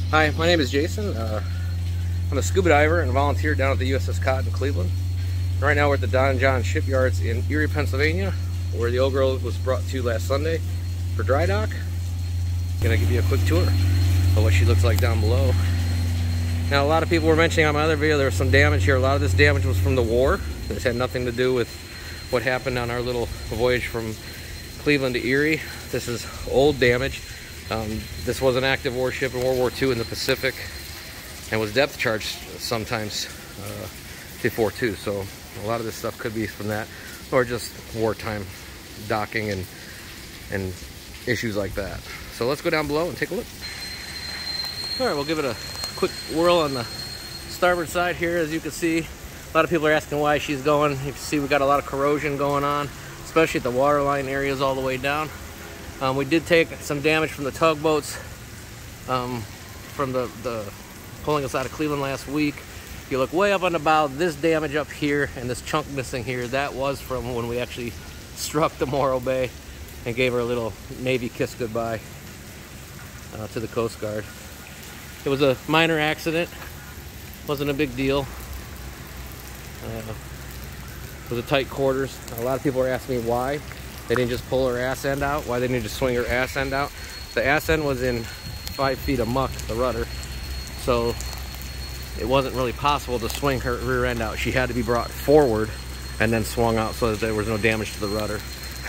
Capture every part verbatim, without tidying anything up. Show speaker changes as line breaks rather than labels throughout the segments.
Hi, my name is Jason. Uh, I'm a scuba diver and volunteer down at the U S S Cod in Cleveland. Right now we're at the Donjon Shipyards in Erie, Pennsylvania, where the old girl was brought to last Sunday for dry dock. Gonna give you a quick tour of what she looks like down below. Now, a lot of people were mentioning on my other video there was some damage here. A lot of this damage was from the war. This had nothing to do with what happened on our little voyage from Cleveland to Erie. This is old damage. Um, this was an active warship in World War Two in the Pacific and was depth charged sometimes uh, before too. So a lot of this stuff could be from that, or just wartime docking and and issues like that. So let's go down below and take a look. All right, we'll give it a quick whirl on the starboard side here. As you can see, a lot of people are asking why she's going. You can see we got a lot of corrosion going on, especially at the waterline areas all the way down. Um, we did take some damage from the tugboats um, from the, the pulling us out of Cleveland last week. If you look way up on the bow, this damage up here and this chunk missing here, that was from when we actually struck the Morro Bay and gave her a little Navy kiss goodbye uh, to the Coast Guard. It was a minor accident, wasn't a big deal. Uh, it was a tight quarters. A lot of people are asking me why they didn't just pull her ass end out, why they didn't just swing her ass end out. The ass end was in five feet of muck, the rudder, so it wasn't really possible to swing her rear end out. She had to be brought forward and then swung out so that there was no damage to the rudder.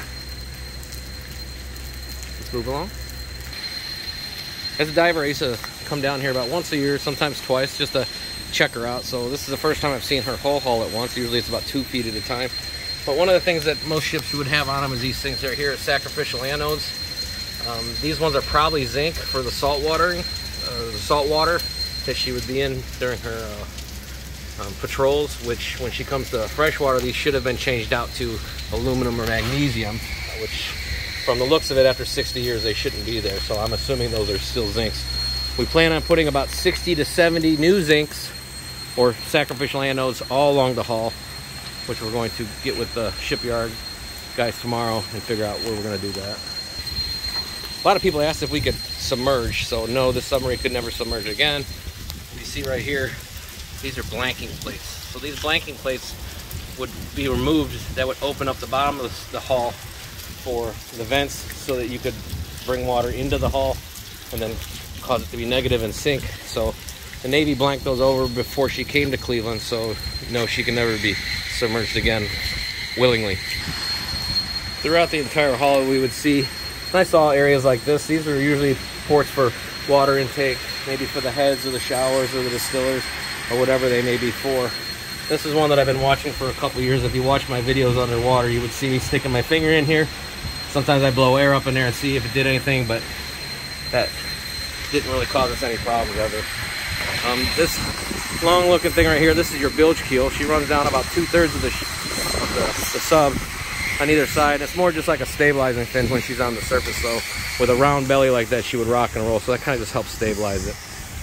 Let's move along. As a diver, I used to come down here about once a year, sometimes twice, just to check her out. So this is the first time I've seen her whole hull at once. Usually it's about two feet at a time. But one of the things that most ships would have on them is these things right here, sacrificial anodes. Um, these ones are probably zinc for the salt watering, uh, the salt water that she would be in during her uh, um, patrols, which when she comes to freshwater, these should have been changed out to aluminum or magnesium, which from the looks of it, after sixty years, they shouldn't be there. So I'm assuming those are still zincs. We plan on putting about sixty to seventy new zincs or sacrificial anodes all along the hull, which we're going to get with the shipyard guys tomorrow and figure out where we're going to do that. A lot of people asked if we could submerge. So no, this submarine could never submerge again. You see right here, these are blanking plates. So these blanking plates would be removed. That would open up the bottom of the hull for the vents so that you could bring water into the hull and then cause it to be negative and sink. So the Navy blanked those over before she came to Cleveland, so no, she can never be submerged again willingly. Throughout the entire hull, we would see nice all areas like this. These are usually ports for water intake, maybe for the heads or the showers or the distillers or whatever they may be for. This is one that I've been watching for a couple years. If you watch my videos underwater, you would see me sticking my finger in here. Sometimes I blow air up in there and see if it did anything, but that didn't really cause us any problems ever. Um, this long looking thing right here, this is your bilge keel. She runs down about two-thirds of, the, of the, the sub on either side. It's more just like a stabilizing fin when she's on the surface, so with a round belly like that, she would rock and roll, so that kind of just helps stabilize it.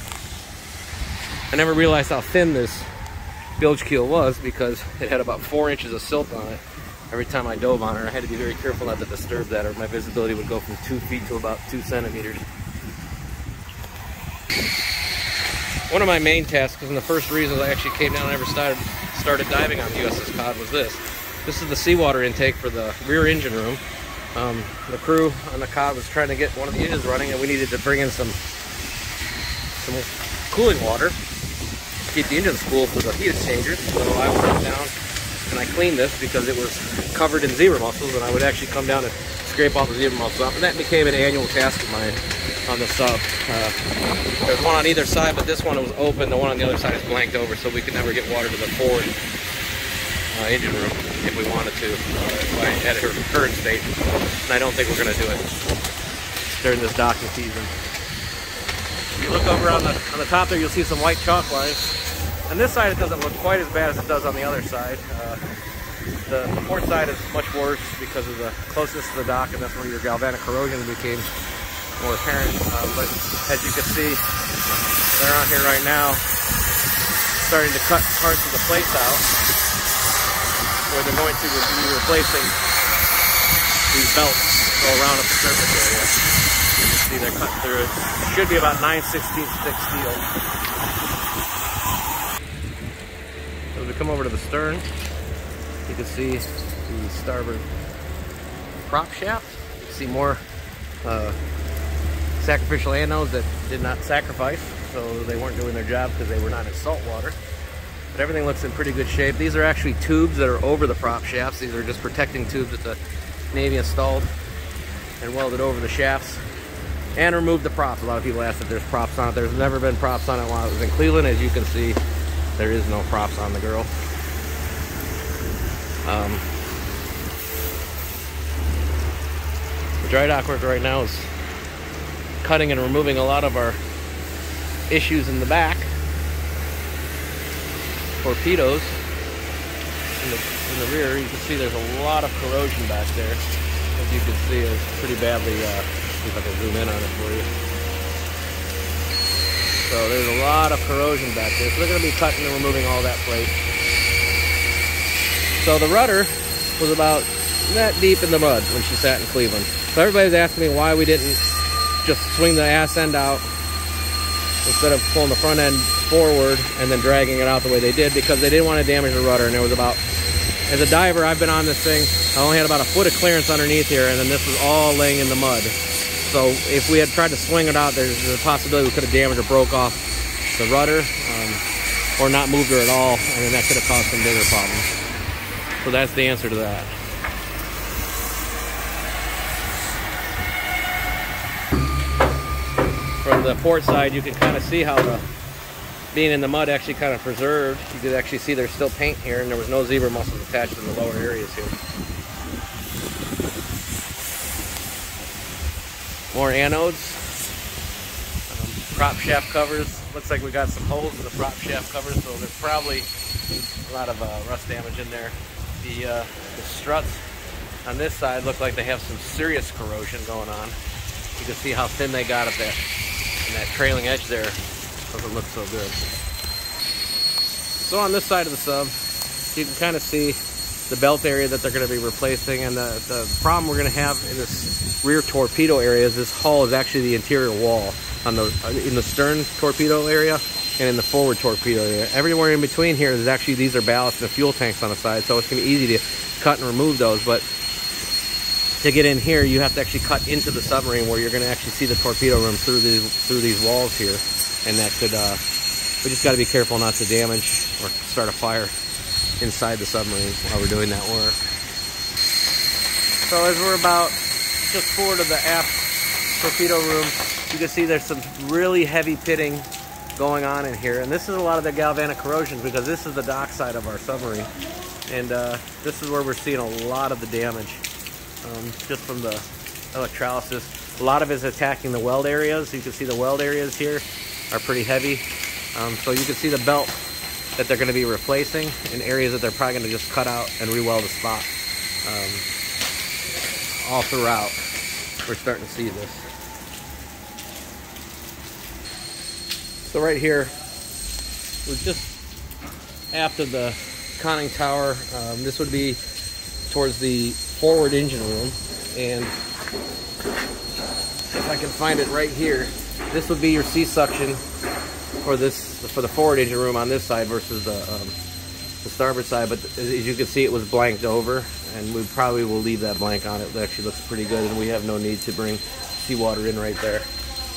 I never realized how thin this bilge keel was because it had about four inches of silt on it every time I dove on her. I had to be very careful not to disturb that, or my visibility would go from two feet to about two centimeters. One of my main tasks, and the first reason I actually came down and ever started, started diving on the U S S Cod, was this. This is the seawater intake for the rear engine room. Um, the crew on the Cod was trying to get one of the engines running, and we needed to bring in some, some cooling water to keep the engines cool for the heat exchangers. So I went down and I cleaned this because it was covered in zebra mussels, and I would actually come down and scrape all the zebra mussels off, and that became an annual task of mine on the sub. Uh, there's one on either side, but this one was open. The one on the other side is blanked over, so we could never get water to the forward uh, engine room if we wanted to, uh, at her current state. And I don't think we're going to do it during this docking season. If you look over on the, on the top there, you'll see some white chalk lines. On this side, it doesn't look quite as bad as it does on the other side. Uh, the, the port side is much worse because of the closeness to the dock, and that's where your galvanic corrosion became more apparent. Uh, but as you can see, they're out here right now starting to cut parts of the plates out where they're going to be replacing these belts all around at the surface area. You can see see they're cutting through it. Should be about nine sixteenths thick steel. So as we come over to the stern, you can see the starboard prop shaft. You can see more uh, sacrificial anodes that did not sacrifice, so they weren't doing their job because they were not in salt water. But everything looks in pretty good shape. These are actually tubes that are over the prop shafts. These are just protecting tubes that the Navy installed and welded over the shafts and removed the props. A lot of people ask if there's props on it. There's never been props on it while it was in Cleveland. As you can see, there is no props on the girl. Um, the dry dock work right now is cutting and removing a lot of our issues in the back. Torpedoes in the, in the rear. You can see there's a lot of corrosion back there. As you can see, it's pretty badly, uh, see if I can zoom in on it for you. So there's a lot of corrosion back there. So they're going to be cutting and removing all that plate. So the rudder was about that deep in the mud when she sat in Cleveland. So everybody's asking me why we didn't just swing the ass end out instead of pulling the front end forward and then dragging it out the way they did, because they didn't want to damage the rudder. And there was about, as a diver, I've been on this thing, I only had about a foot of clearance underneath here, and then this was all laying in the mud. So if we had tried to swing it out, there's a possibility we could have damaged or broke off the rudder, um, or not moved her at all, and then that could have caused some bigger problems. So that's the answer to that. From the port side, you can kind of see how the being in the mud actually kind of preserved. You can actually see there's still paint here, and there was no zebra mussels attached in the lower areas here. More anodes. Um, prop shaft covers. Looks like we got some holes in the prop shaft covers, so there's probably a lot of uh, rust damage in there. The, uh, the struts on this side look like they have some serious corrosion going on. You can see how thin they got up that, and that trailing edge there doesn't look so good. So on this side of the sub, you can kind of see the belt area that they're going to be replacing, and the, the problem we're going to have in this rear torpedo area is this hull is actually the interior wall on the in the stern torpedo area and in the forward torpedo area. Everywhere in between here is actually, these are ballast and fuel tanks on the side, so it's going to be easy to cut and remove those. But to get in here, you have to actually cut into the submarine, where you're going to actually see the torpedo room through these through these walls here, and that could uh, we just got to be careful not to damage or start a fire inside the submarine while we're doing that work. So as we're about just forward of the aft torpedo room, you can see there's some really heavy pitting going on in here, and this is a lot of the galvanic corrosion, because this is the dock side of our submarine, and uh, this is where we're seeing a lot of the damage. Um, just from the electrolysis. A lot of it is attacking the weld areas. You can see the weld areas here are pretty heavy. Um, so you can see the belt that they're going to be replacing in areas that they're probably going to just cut out and re-weld a spot. Um, all throughout, we're starting to see this. So right here, we're just after the conning tower. Um, this would be towards the forward engine room, and if I can find it right here, this would be your sea suction for this for the forward engine room on this side versus the, um, the starboard side. But as you can see, it was blanked over, and we probably will leave that blank on it. It actually looks pretty good, and we have no need to bring seawater in right there.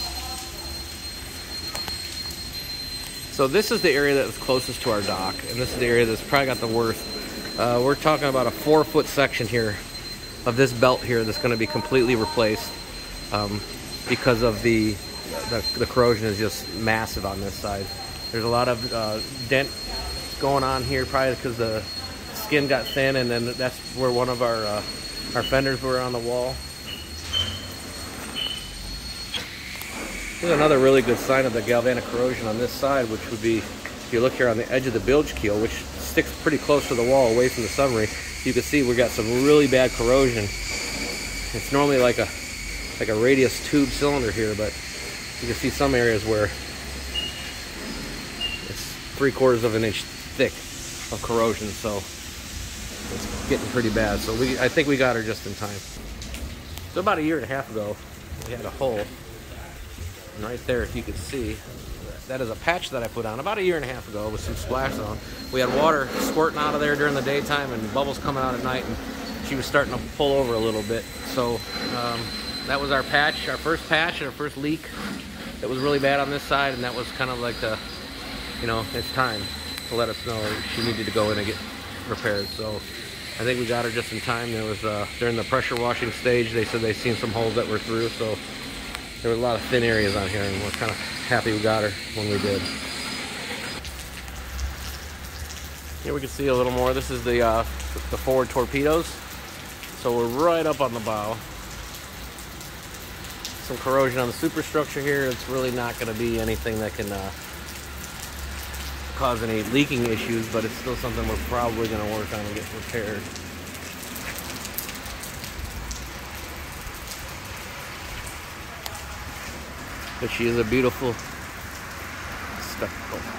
So this is the area that is closest to our dock, and this is the area that's probably got the worst. Uh, we're talking about a four foot section here of this belt here that's going to be completely replaced, um, because of the, the the corrosion is just massive on this side. There's a lot of uh, dent going on here, probably because the skin got thin, and then that's where one of our uh, our fenders were on the wall. Here's another really good sign of the galvanic corrosion on this side, which would be, if you look here on the edge of the bilge keel, which sticks pretty close to the wall away from the submarine, you can see we got some really bad corrosion. It's normally like a like a radius tube cylinder here, but you can see some areas where it's three quarters of an inch thick of corrosion, so it's getting pretty bad. So we, I think we got her just in time. So about a year and a half ago, we had a hull And right there, if you could see, that is a patch that I put on about a year and a half ago with some splash zone. We had water squirting out of there during the daytime and bubbles coming out at night, and she was starting to pull over a little bit. So um, that was our patch, our first patch and our first leak. It was really bad on this side, and that was kind of like the, you know, it's time to let us know she needed to go in and get repaired. So I think we got her just in time. There was, uh, during the pressure washing stage, they said they seen some holes that were through, so there were a lot of thin areas on here, and we're kind of happy we got her when we did. Here we can see a little more. This is the, uh, the forward torpedoes. So we're right up on the bow. Some corrosion on the superstructure here. It's really not going to be anything that can uh, cause any leaking issues, but it's still something we're probably going to work on and get repaired. But she is a beautiful spectacle.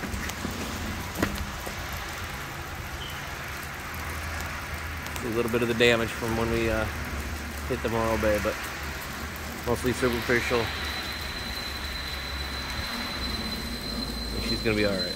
A little bit of the damage from when we uh, hit the Morro Bay, but mostly superficial. And she's gonna be all right.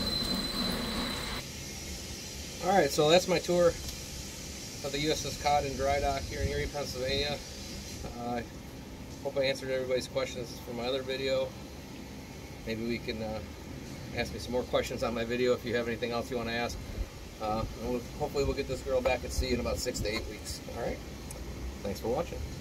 All right, so that's my tour of the U S S Cod and dry dock here in Erie, Pennsylvania. I uh, hope I answered everybody's questions from my other video. Maybe we can uh, ask me some more questions on my video if you have anything else you want to ask. Uh, and we'll, hopefully we'll get this girl back at sea in about six to eight weeks. All right. Thanks for watching.